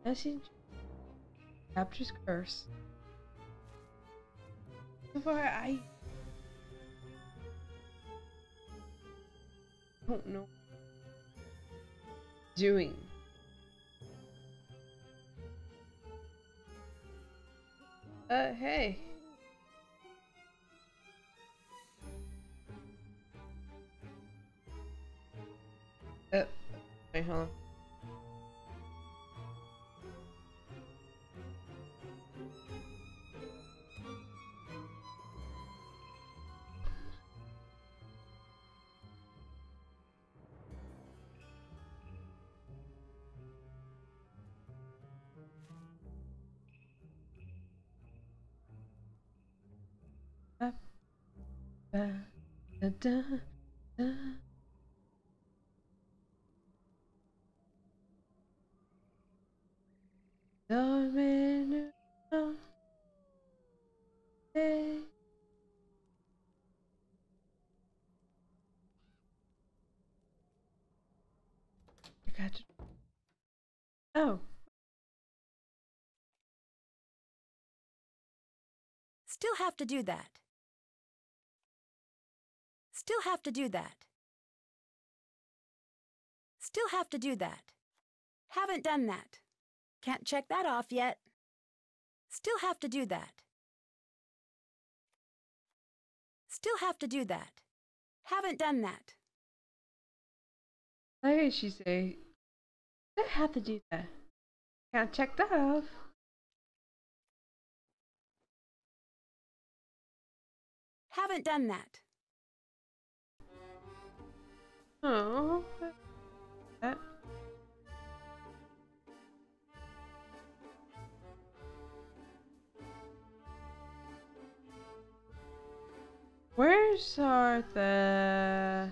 Message. Capture's curse. So far, I don't know. Doing. Hey. Wait, hold on. Da, da, da, da, da. Dormir no day. I got you. Oh. Still have to do that. Still have to do that. Still have to do that. Haven't done that. Can't check that off yet. Still have to do that. Still have to do that. Haven't done that. I heard she say, I have to do that. Can't check that off. Haven't done that. Oh. That. Where's the...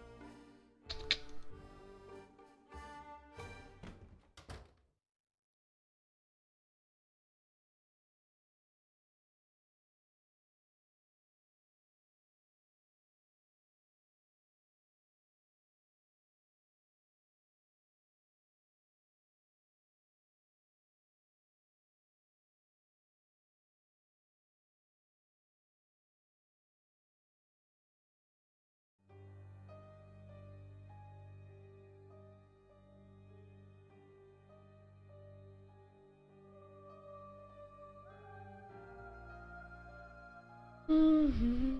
Mm-hmm.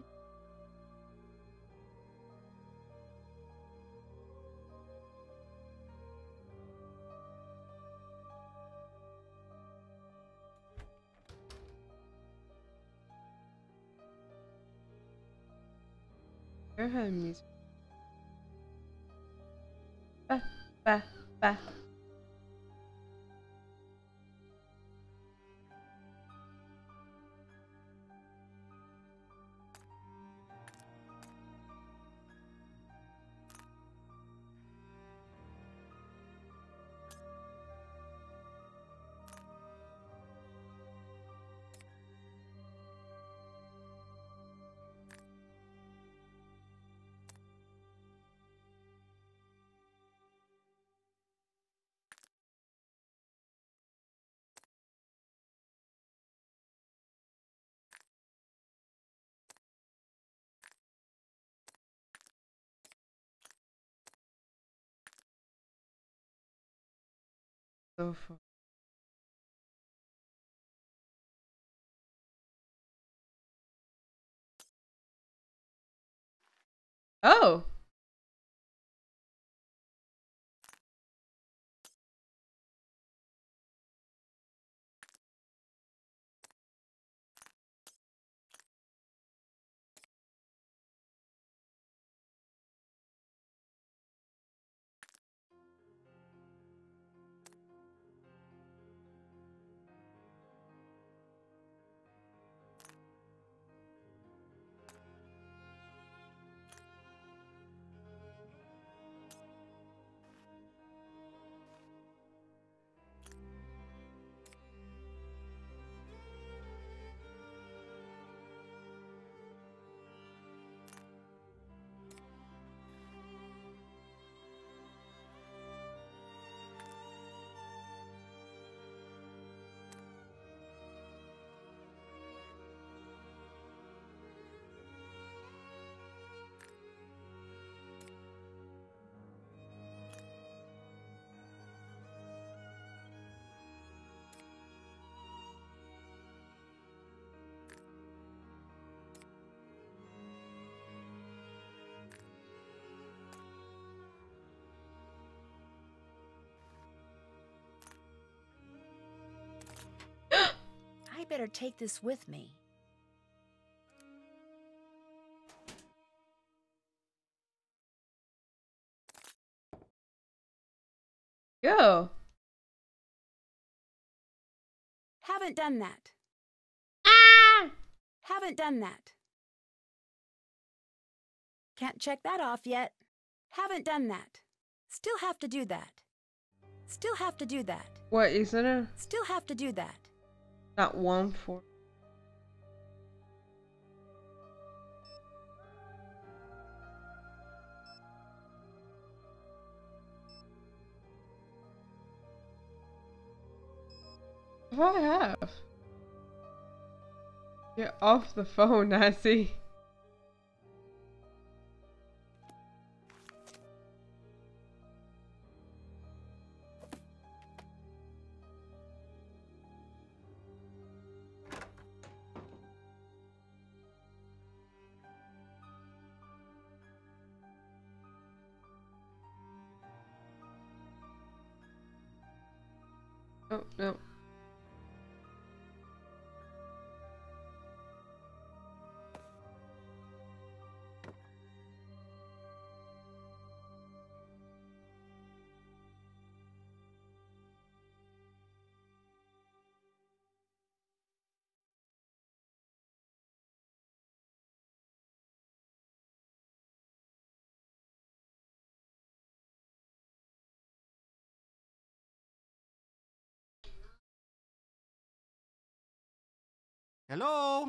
Go ahead, music. Ba, ba, ba. So far. Oh! I better take this with me. Go. Haven't done that. Ah! Haven't done that. Can't check that off yet. Haven't done that. Still have to do that. Still have to do that. What, isn't it? Still have to do that. Not one for. What do I have? Get off the phone, Nancy. Oh, no. Hello?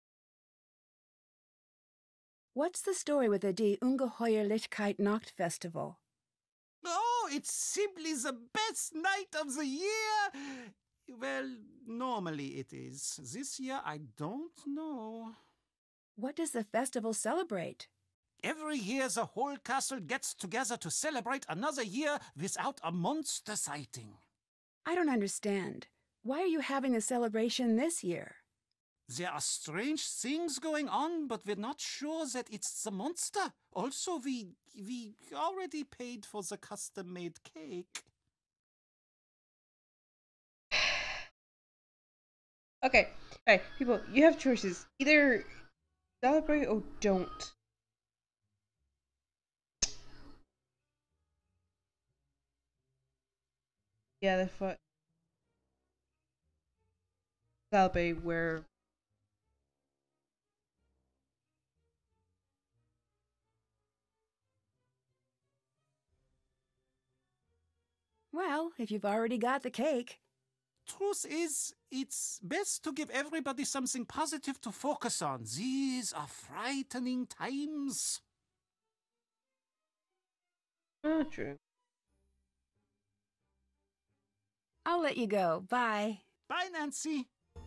What's the story with the Die Ungeheuerlichkeit Nacht Festival? Oh, it's simply the best night of the year! Well, normally it is. This year, I don't know. What does the festival celebrate? Every year, the whole castle gets together to celebrate another year without a monster sighting. I don't understand. Why are you having a celebration this year? There are strange things going on, but we're not sure that it's the monster. Also, we already paid for the custom-made cake. Okay. Hey, people, you have choices. Either celebrate or don't. Yeah, the foot. Celebrate where. Well, if you've already got the cake. Truth is, it's best to give everybody something positive to focus on. These are frightening times. Oh, true. I'll let you go. Bye. Bye, Nancy.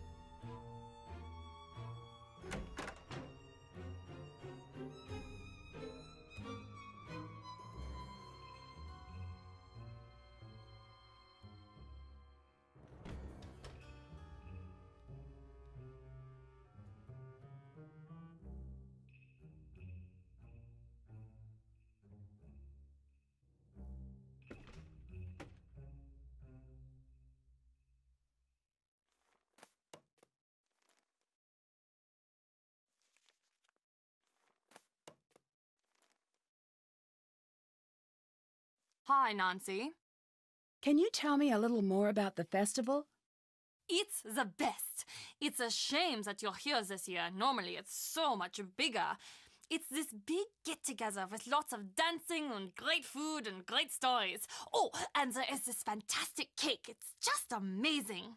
Hi, Nancy. Can you tell me a little more about the festival? It's the best. It's a shame that you're here this year. Normally, it's so much bigger. It's this big get-together with lots of dancing and great food and great stories. Oh, and there is this fantastic cake. It's just amazing.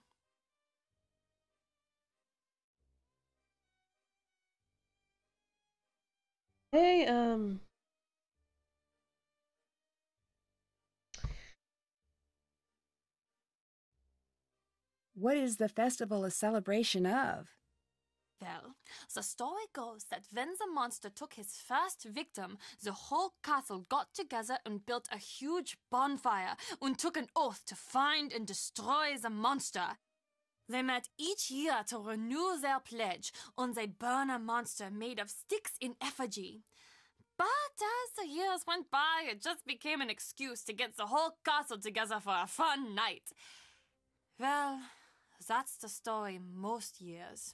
Hey, What is the festival a celebration of? Well, the story goes that when the monster took his first victim, the whole castle got together and built a huge bonfire and took an oath to find and destroy the monster. They met each year to renew their pledge, and they burn a monster made of sticks in effigy. But as the years went by, it just became an excuse to get the whole castle together for a fun night. Well, That's the story most years.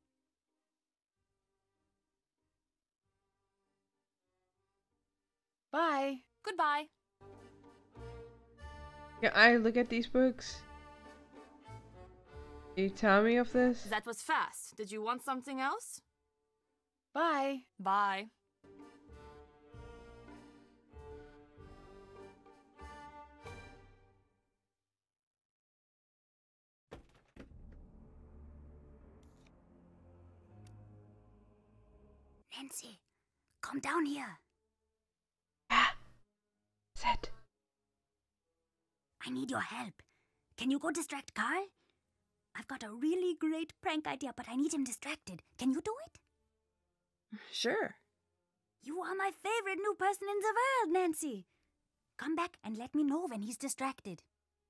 Bye. Goodbye. Can I look at these books? Can you tell me of this? That was fast. Did you want something else? Bye. Bye. Nancy, come down here. Yeah. Set. I need your help. Can you go distract Carl? I've got a really great prank idea, but I need him distracted. Can you do it? Sure. You are my favorite new person in the world, Nancy. Come back and let me know when he's distracted.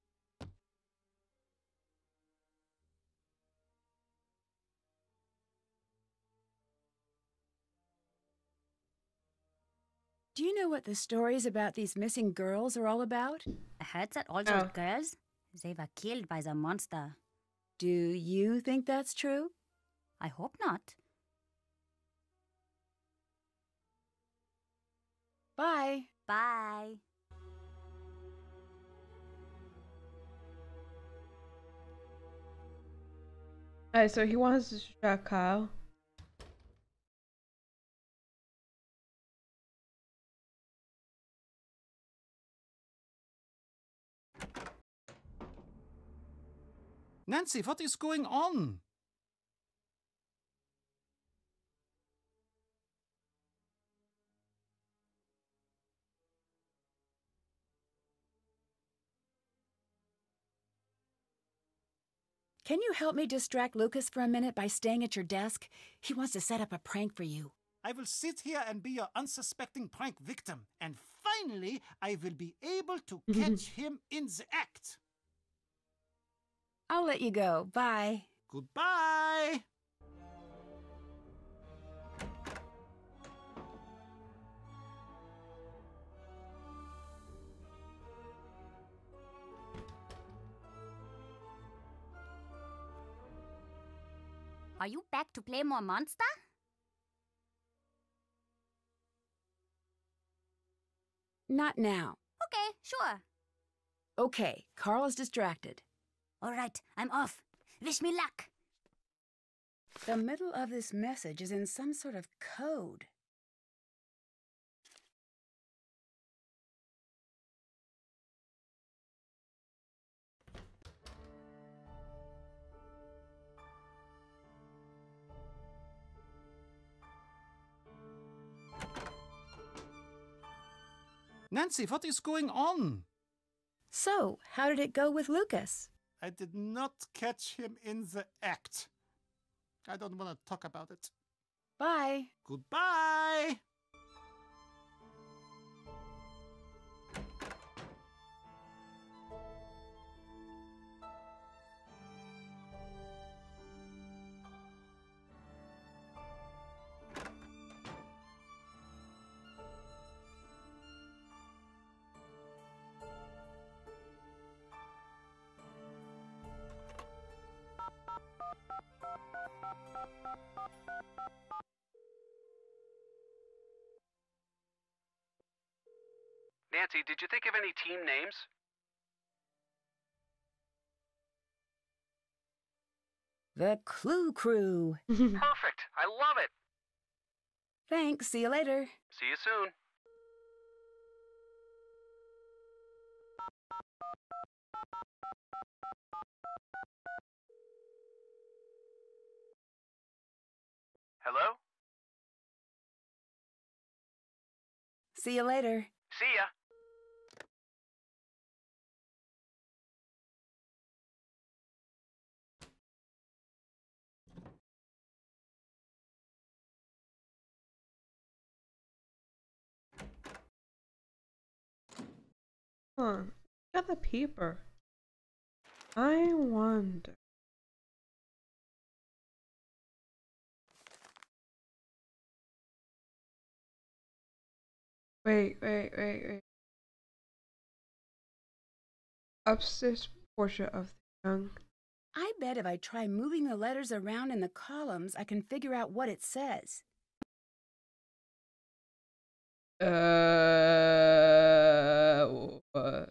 Do you know what the stories about these missing girls are all about? I heard that all those Oh. girls, they were killed by the monster. Do you think that's true? I hope not. Bye. Bye. Alright, so he wants to distract Kyle. Nancy, what is going on? Can you help me distract Lucas for a minute by staying at your desk? He wants to set up a prank for you. I will sit here and be your unsuspecting prank victim, and finally I will be able to catch him in the act. I'll let you go. Bye. Goodbye. Are you back to play more monster? Not now. Okay, sure. Okay, Carl is distracted. All right, I'm off. Wish me luck. The middle of this message is in some sort of code. Nancy, what is going on? So, how did it go with Lucas? I did not catch him in the act. I don't want to talk about it. Bye. Goodbye. Nancy, did you think of any team names? The Clue Crew. Perfect. I love it. Thanks. See you later. See you soon. Hello? See you later. See ya. Huh. Got the paper. I wonder. Wait. Upstairs portrait of the young I bet if I try moving the letters around in the columns, I can figure out what it says. What?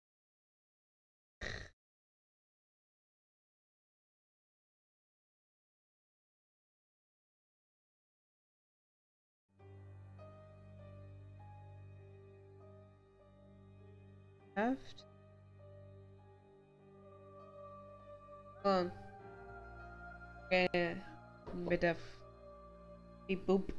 Left. Hold on. Okay. Bit of beep boop.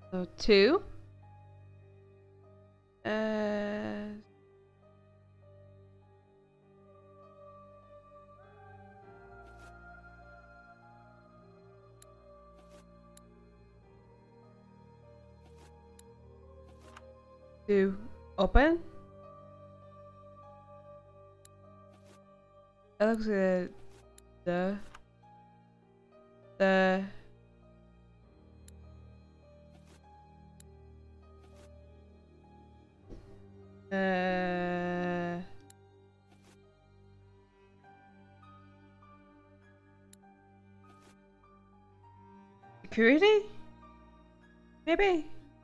So 2. Uh, to open. That looks like the security? Maybe?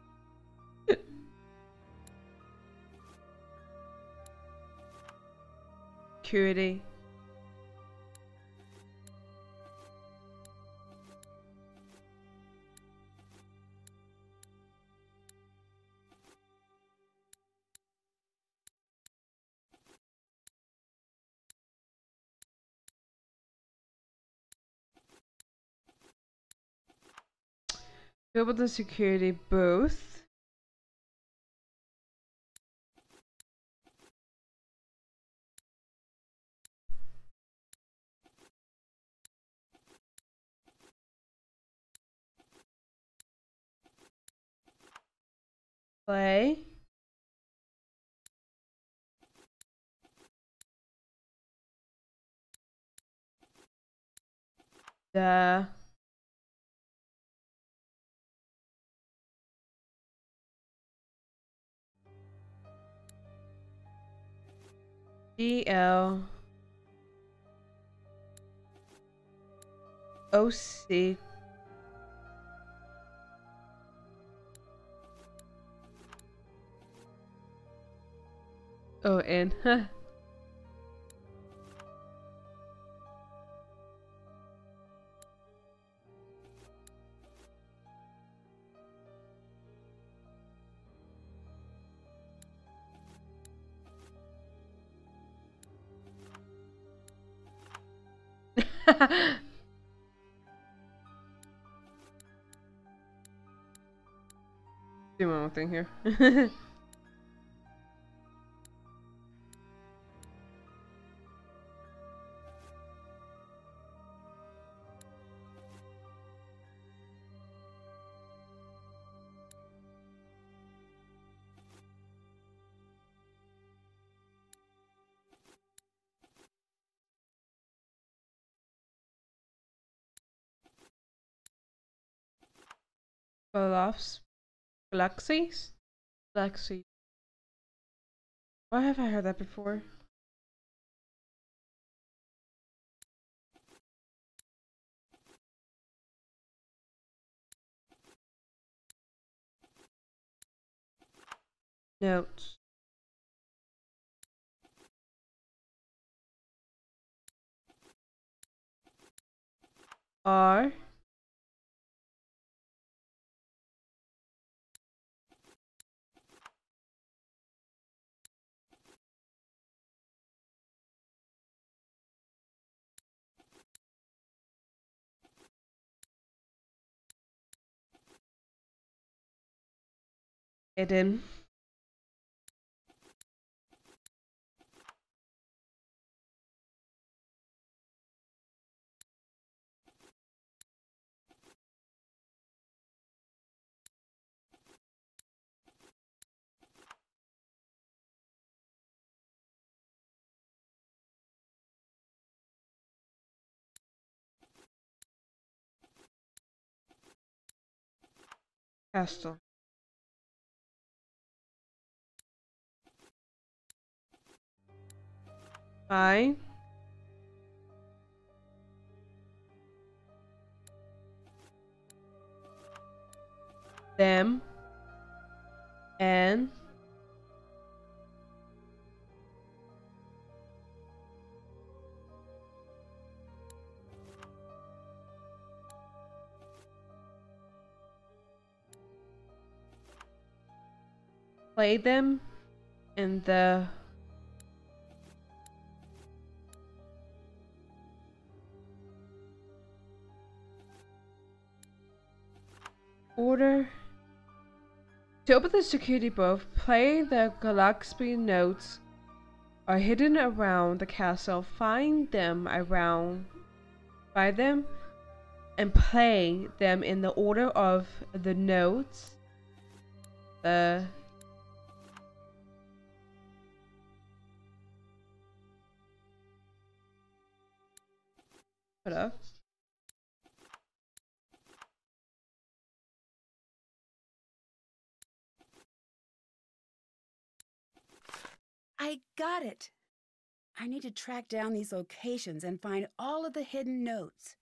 Security. Go with the security booth. Play. The GL OC ON. Do my own thing here. Galaxies? Galaxies. Why have I heard that before? Notes. R. Hidden. Castle. I. Them. And. Play them in the order To open the security booth, play the Galaxy notes are hidden around the castle. Find them, and play them in the order of the notes. Hold up. I got it. I need to track down these locations and find all of the hidden notes.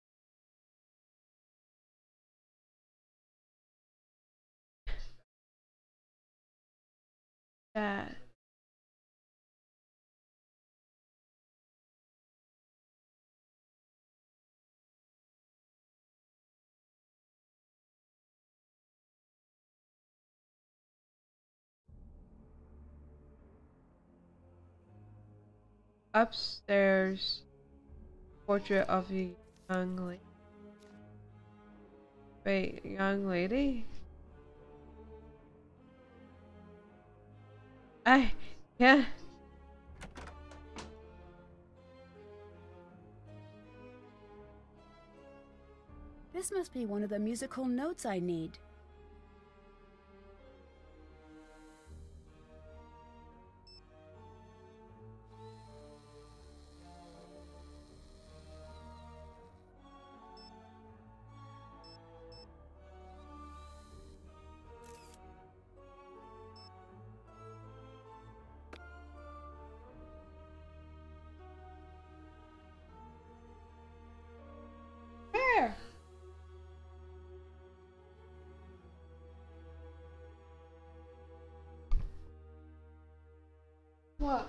That. Upstairs, portrait of a young lady. Wait, young lady? Yeah. This must be one of the musical notes I need. Where? What?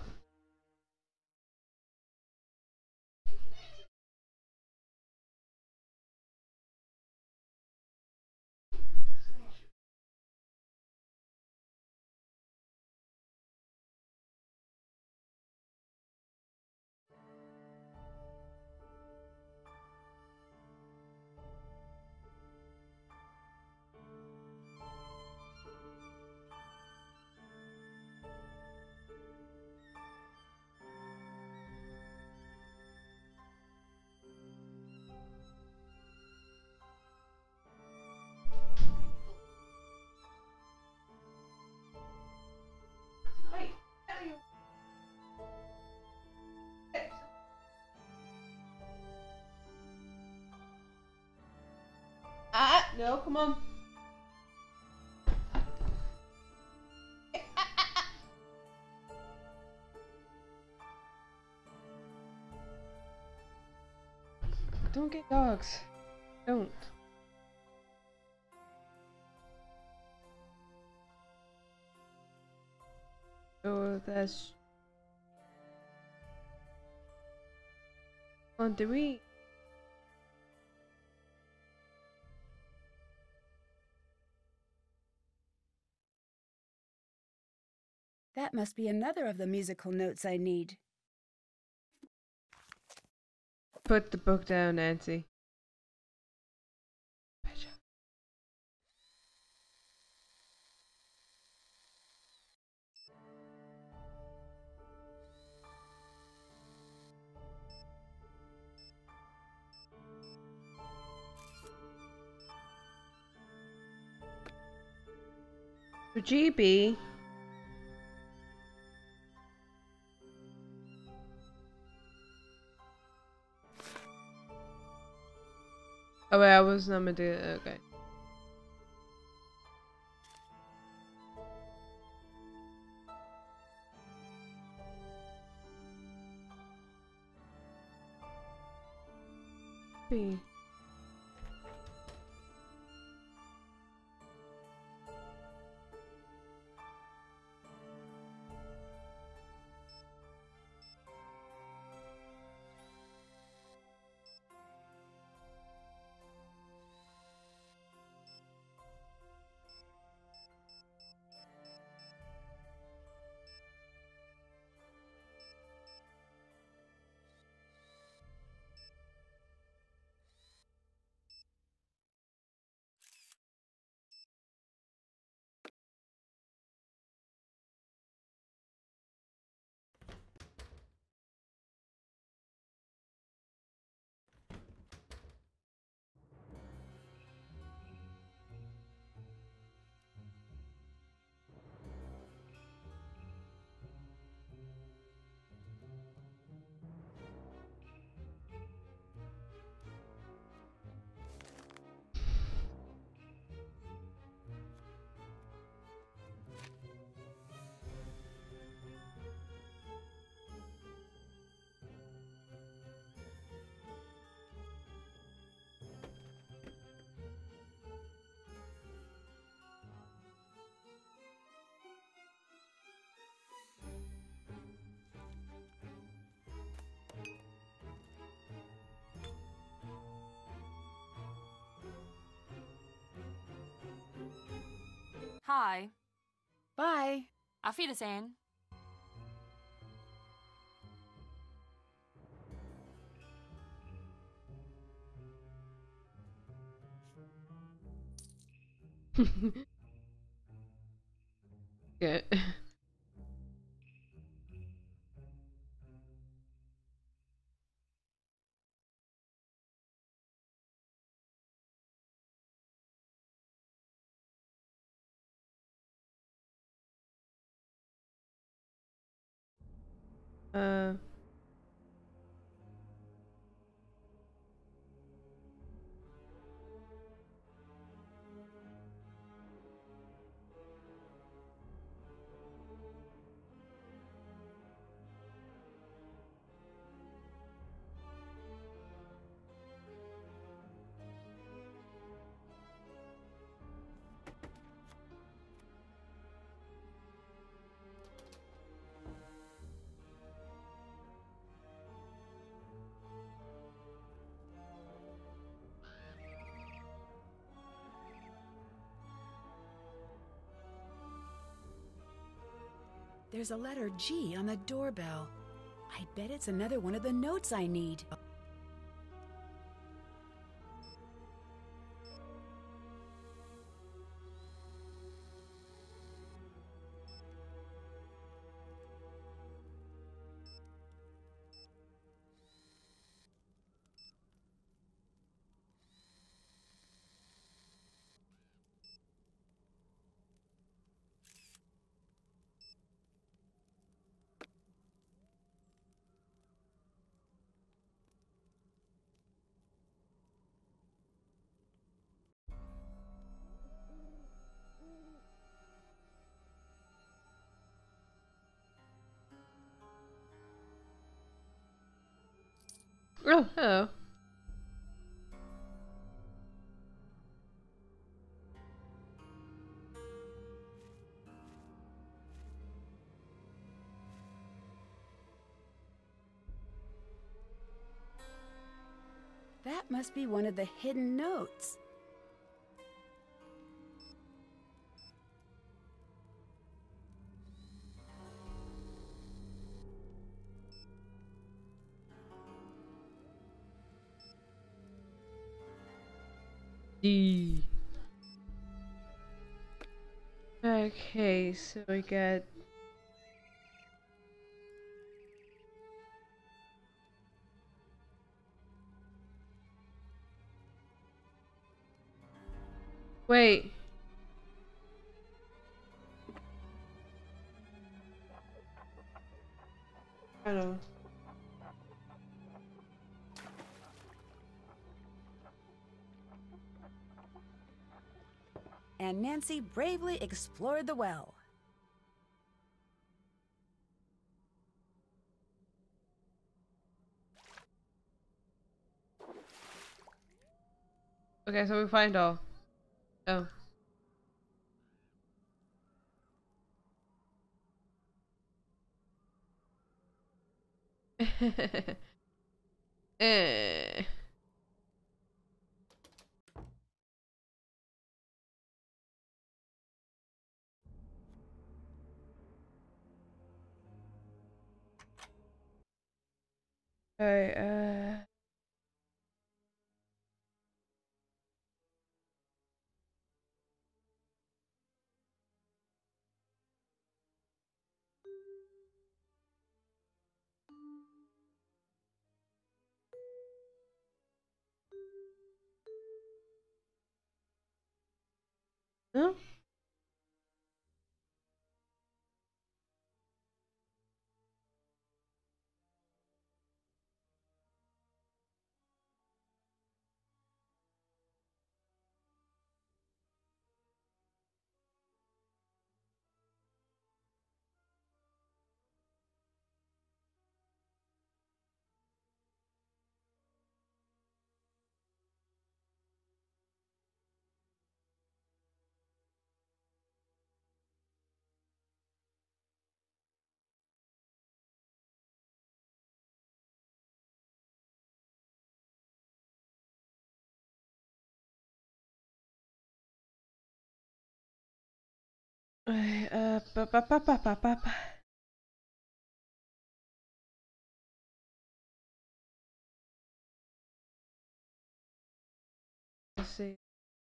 No, come on. Don't get dogs. Don't. Oh, that's... On the we? That must be another of the musical notes I need. Put the book down, Nancy. For GB. Oh wait, I was not gonna do it. Okay. B. Hi. Bye. Auf Wiedersehen. Good. Uh. There's a letter G on the doorbell. I bet it's another one of the notes I need. Oh, hello. That must be one of the hidden notes. D. Okay, so we get. Wait. I don't know. And Nancy bravely explored the well. Okay, so we find all. Oh. Eh. Alright, no? Ba, ba, ba, ba, ba, ba. Let's see.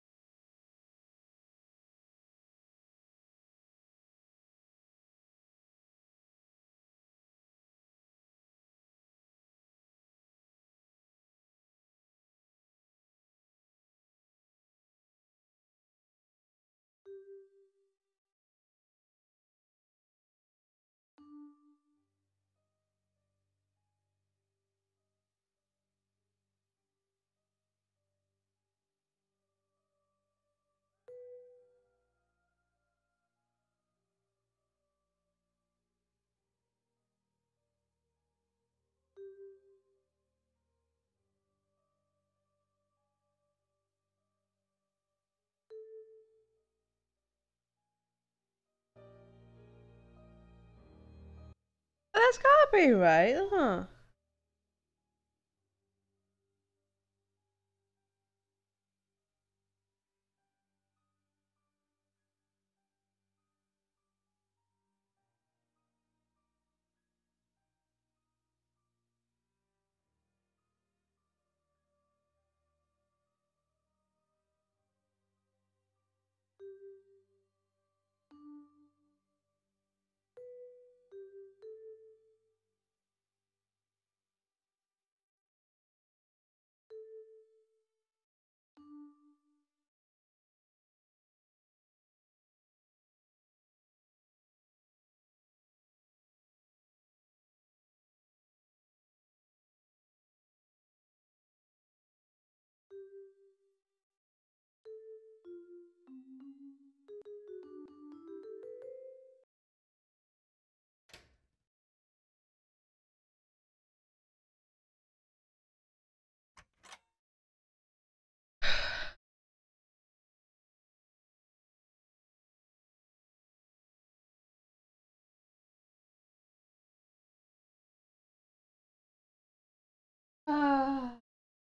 That's gotta be right, huh? Ah.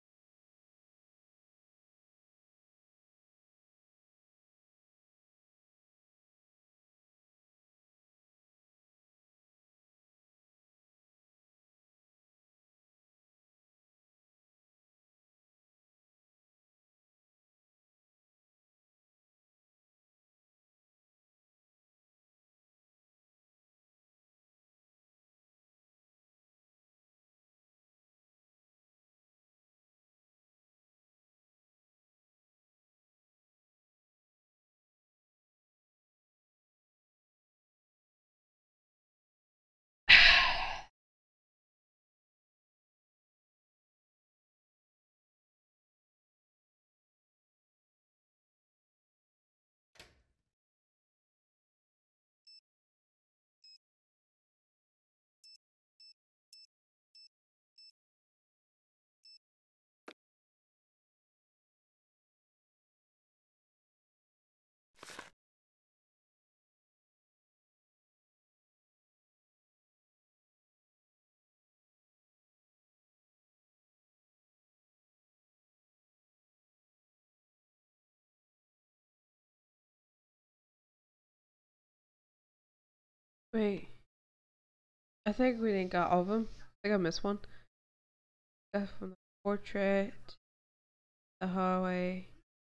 Wait, I think we didn't got all of them. I think I missed one. From the portrait, the hallway.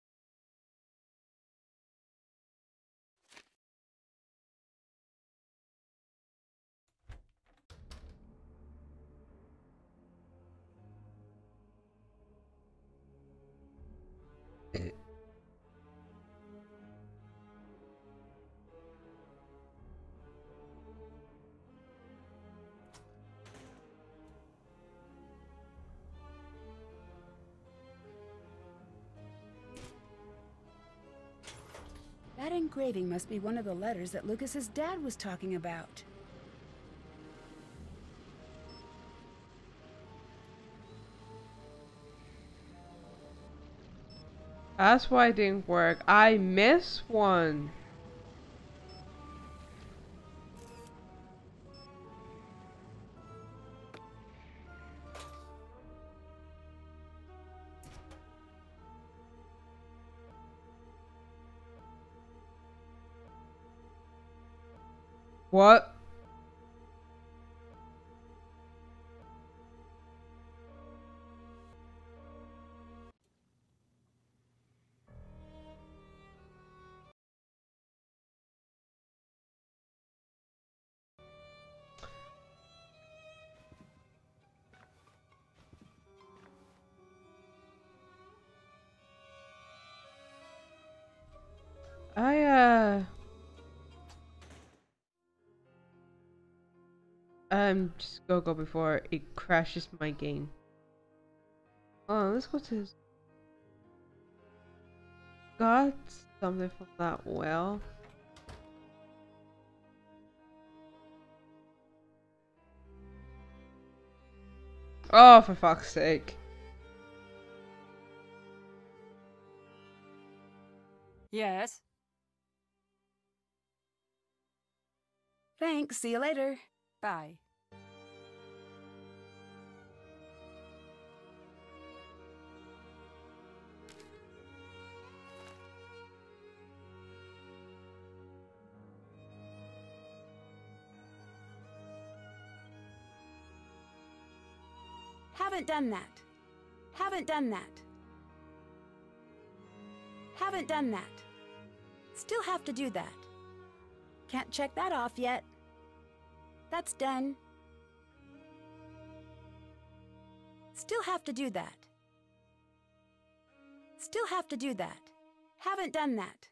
That engraving must be one of the letters that Lucas's dad was talking about. That's why it didn't work. I missed one. What? Just go before it crashes my game. Oh, let's go to this. Got something from that well. Oh, for fuck's sake. Yes. Thanks. See you later. Bye. Haven't done that. Haven't done that. Haven't done that. Still have to do that. Can't check that off yet. That's done. Still have to do that. Still have to do that. Haven't done that.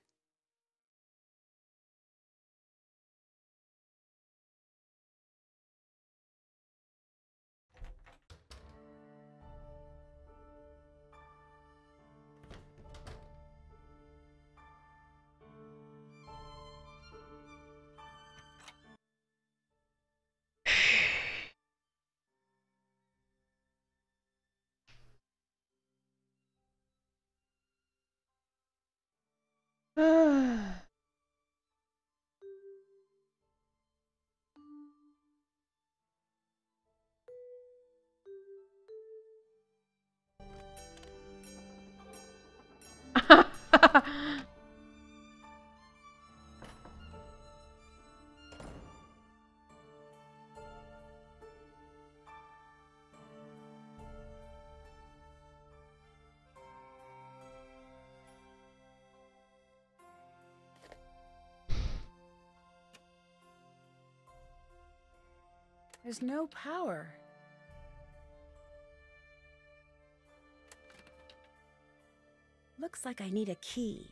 There's no power. Looks like I need a key.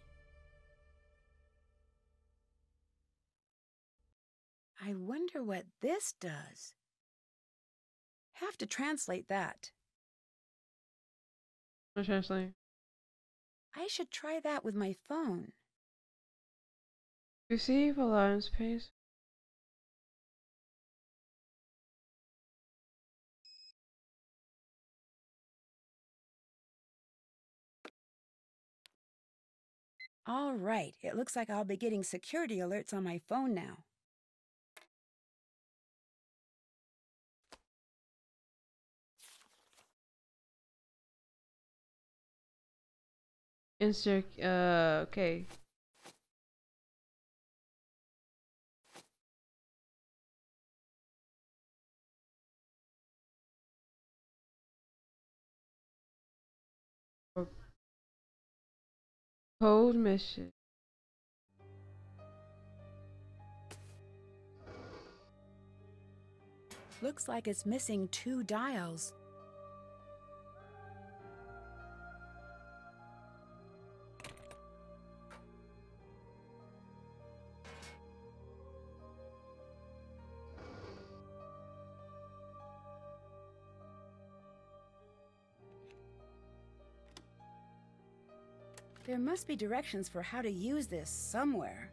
I wonder what this does. Have to translate that. What translate? I should try that with my phone. Receive allowance pays. All right, it looks like I'll be getting security alerts on my phone now. Insert, okay. Code mission. Looks like it's missing 2 dials. There must be directions for how to use this somewhere.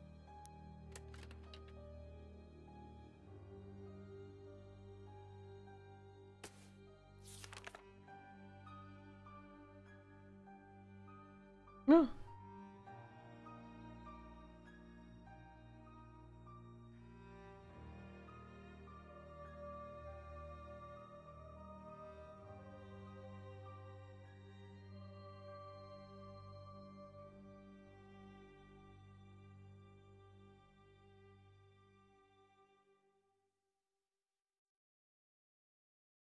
No.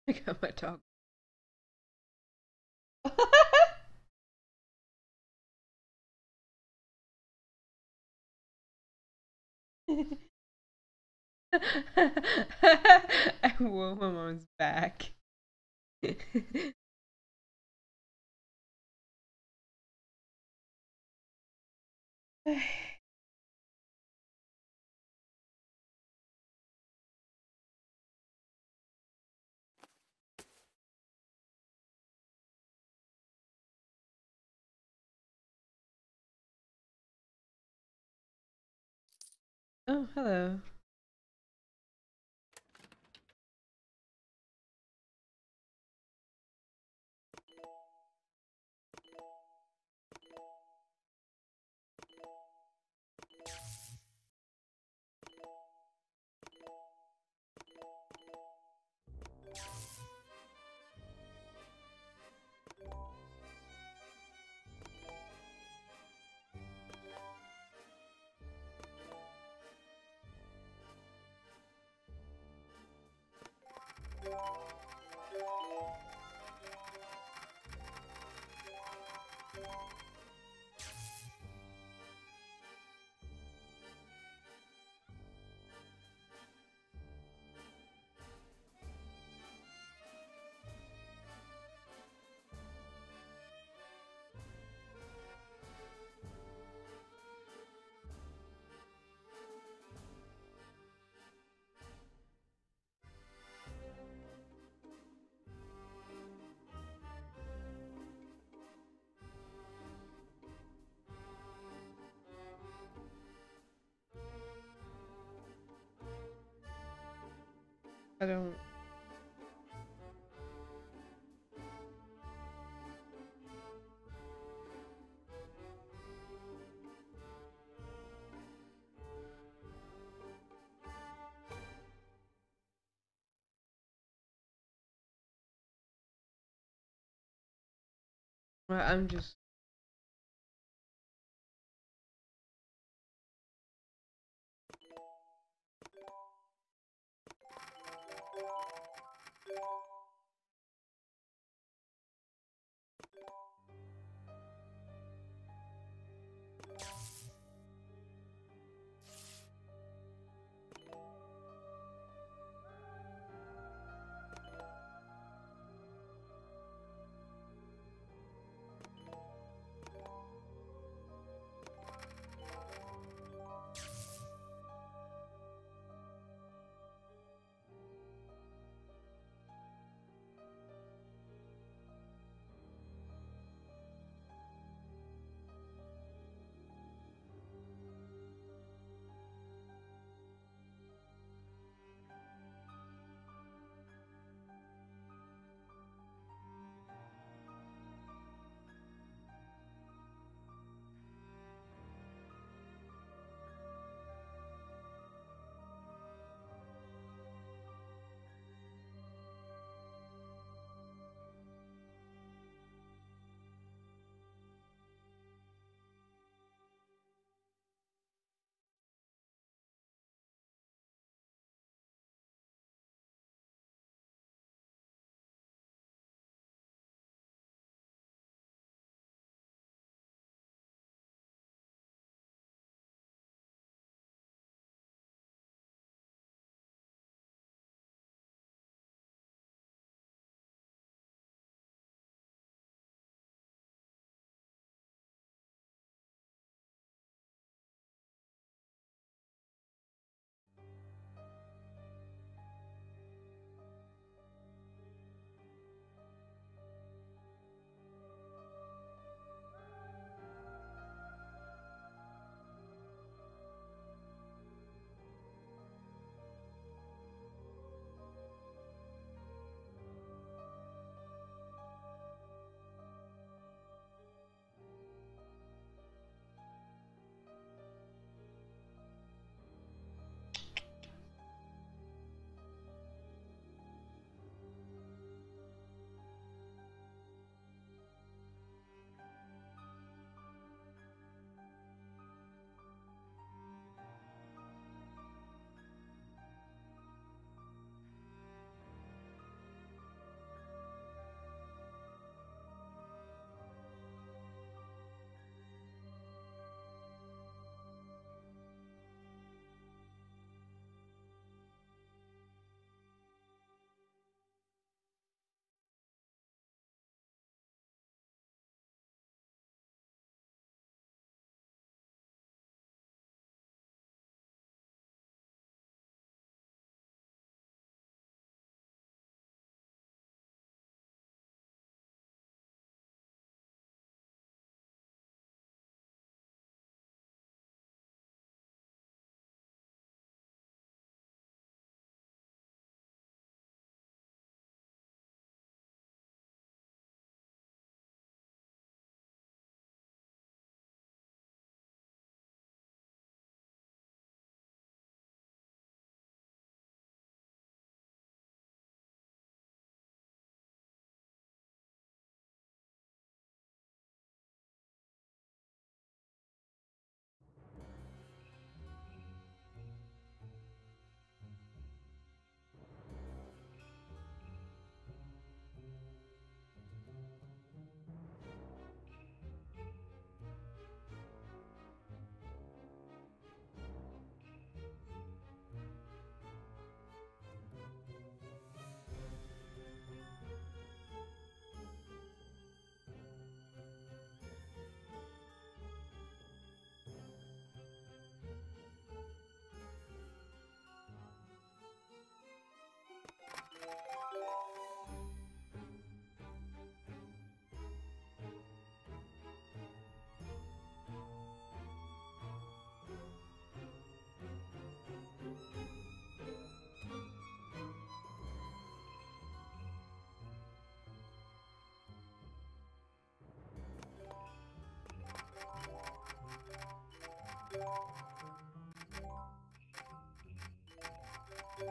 I got my dog. I whoa, my mom's back. Oh, hello. I don't. Well, I'm just.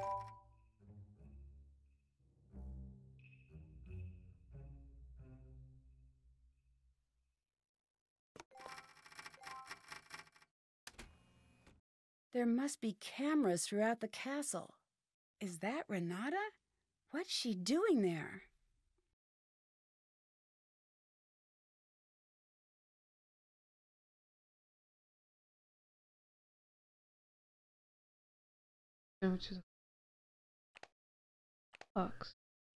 There must be cameras throughout the castle. Is that Renata? What's she doing there? Which is a box.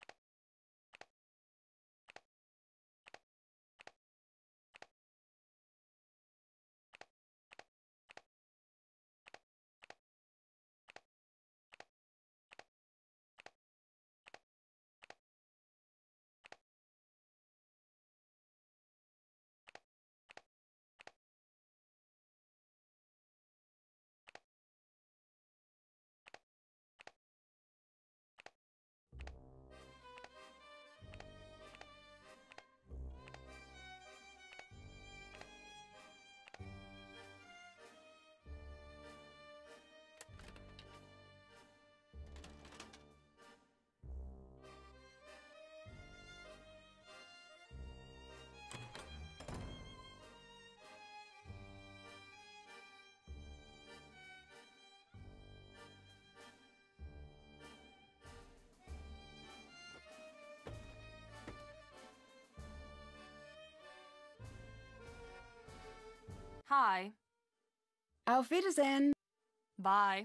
Hi. Auf Wiedersehen. Bye.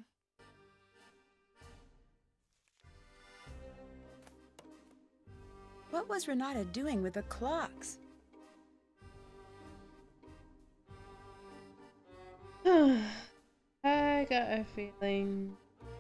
What was Renata doing with the clocks? I got a feeling.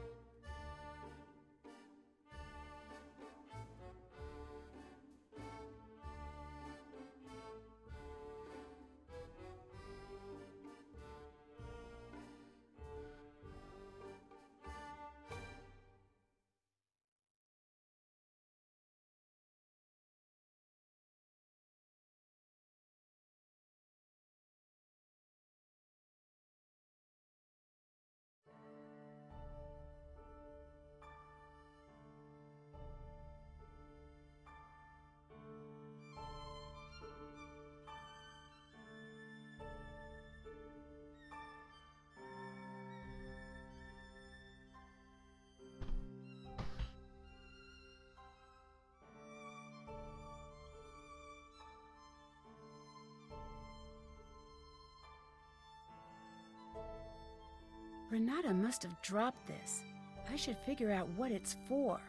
Renata must have dropped this. I should figure out what it's for.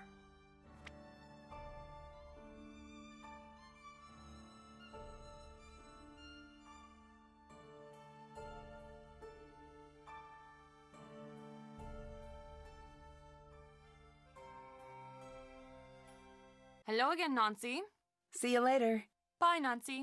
Hello again, Nancy. See you later. Bye, Nancy.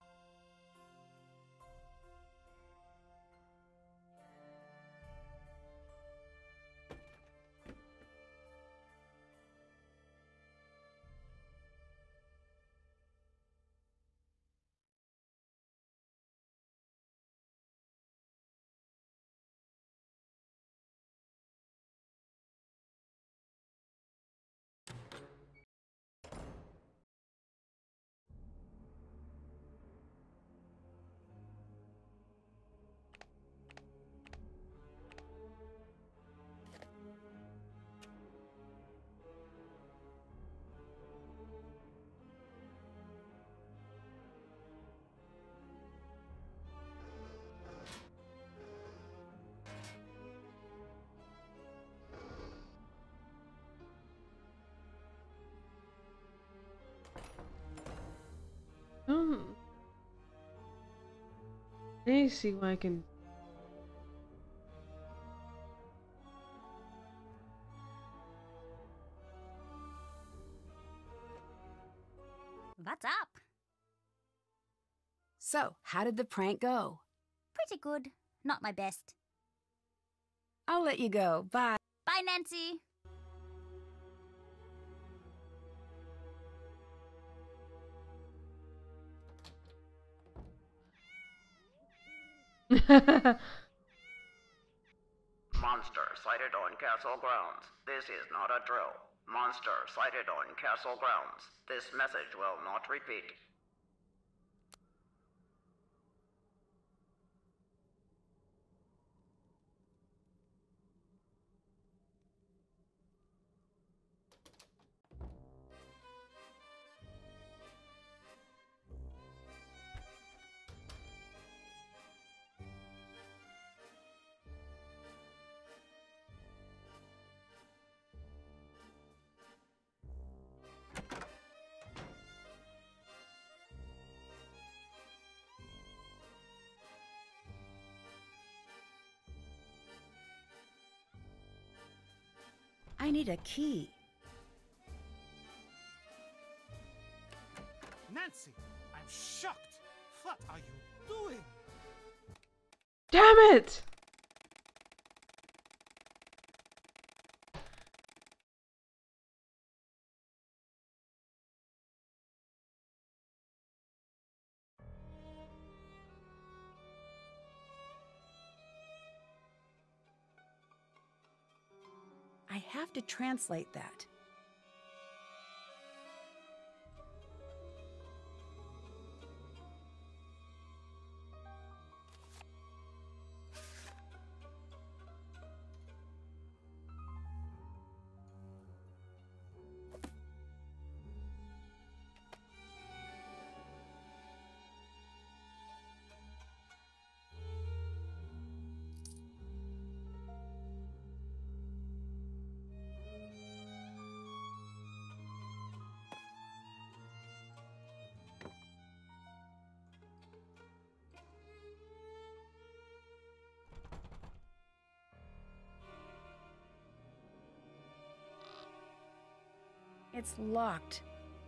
I need to see what I can. What's up? So, how did the prank go? Pretty good. Not my best. I'll let you go. Bye. Bye, Nancy. Monster sighted on castle grounds. This is not a drill. Monster sighted on castle grounds. This message will not repeat. I need a key. Nancy, I'm shocked. What are you doing? Damn it! I have to translate that. It's locked.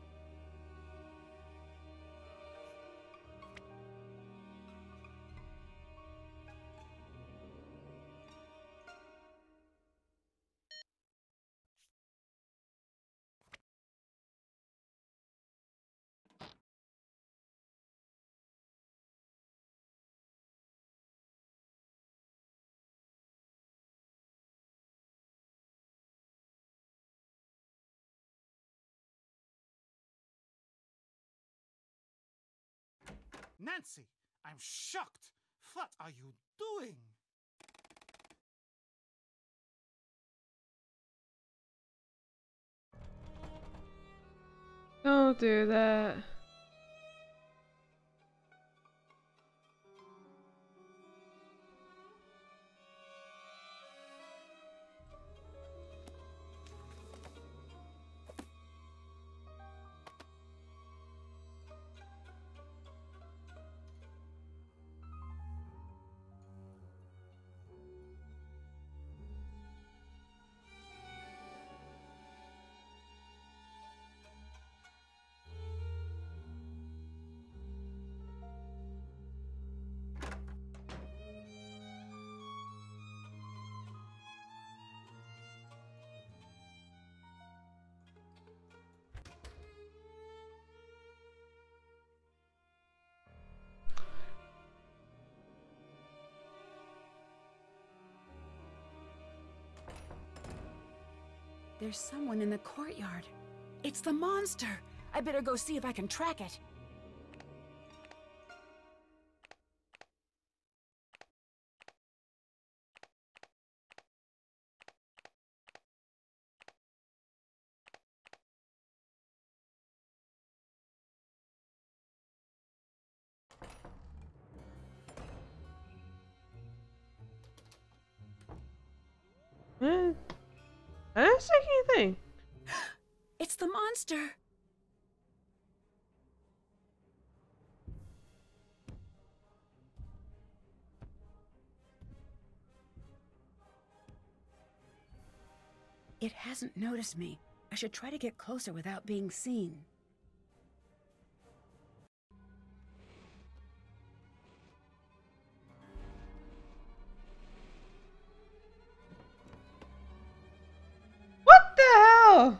Nancy, I'm shocked. What are you doing? Don't do that. There's someone in the courtyard. It's the monster. I better go see if I can track it. I didn't say anything. It's the monster. It hasn't noticed me. I should try to get closer without being seen. What the hell?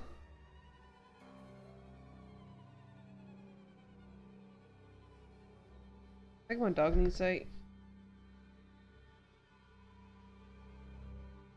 I think my dog needs sight.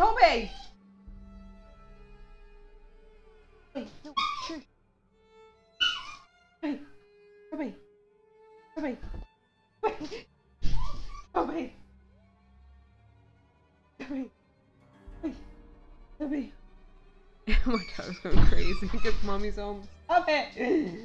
Toby! Hey, no, shush. Hey, Toby. Toby. Toby. Toby. Toby. Toby. Toby. Oh my god, I was going crazy because mommy's home. Stop it!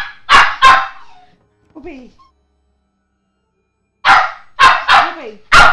Toby! Toby!